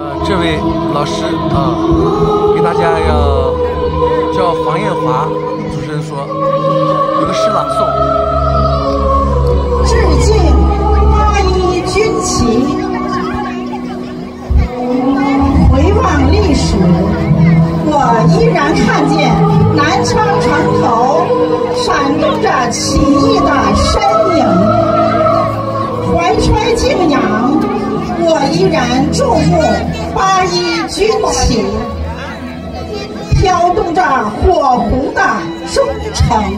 这位老师给大家叫黄艳华，主持人说有个诗朗诵。 致敬8·1军旗。回望历史，我依然看见南昌城头闪动着起义的身影，怀揣敬仰，我依然注目8·1军旗，飘动着火红的忠诚。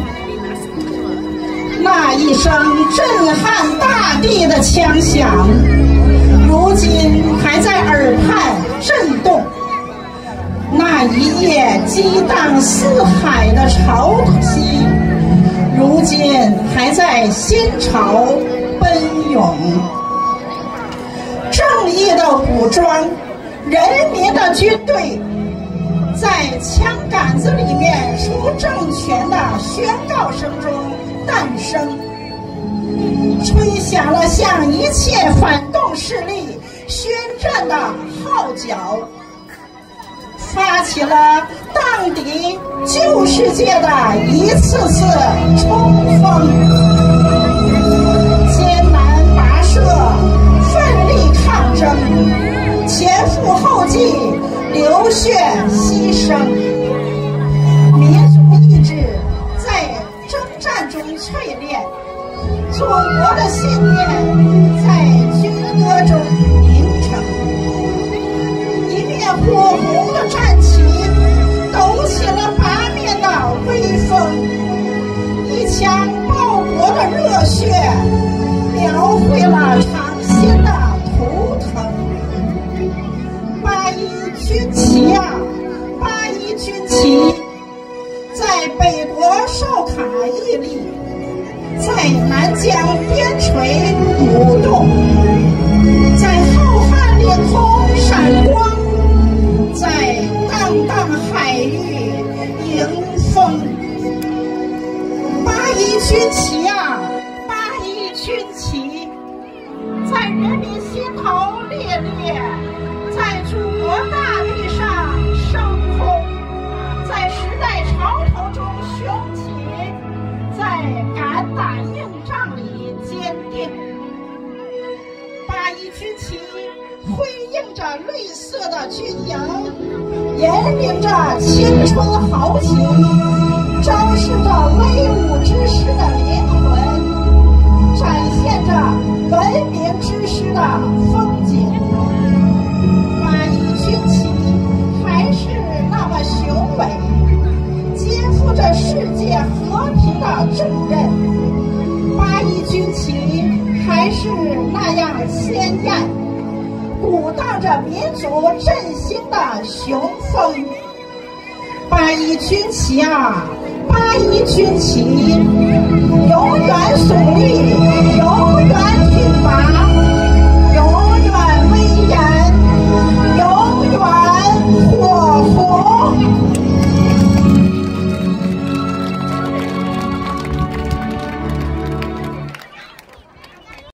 那一声震撼大地的枪响，如今还在耳畔震动。那一夜激荡四海的潮汐，如今还在心潮奔涌。正义的武装，人民的军队，在枪杆子里面出政权的宣告声中诞生，吹响了向一切反动势力宣战的号角，发起了荡涤旧世界的一次次冲锋。艰难跋涉，奋力抗争，前赴后继，流血牺牲，民族意志在征战中淬炼，祖国的信念在军歌中凝成。一面火红的战旗抖起了拔面的威风，一腔报国的热血描绘了长新的图腾。8·1军旗啊，8·1军旗，在北国哨卡屹立，在南疆边陲舞动，在浩瀚领空闪光，在荡荡海域迎风。8·1军旗啊，8·1军旗，在人民心头烈烈，在祖国大地上升空，在时代潮头中雄起，在敢打硬仗里坚定。8·1军旗辉映着绿色的军营，引领着青春豪情，昭示着威武之师的灵魂，展现着文明之师的风景。8·1军旗还是那么雄伟，肩负着世界和平的重任。8·1军旗还是那样鲜艳，鼓荡着民族振兴的雄风。8·1军旗啊，8·1军旗，永远耸立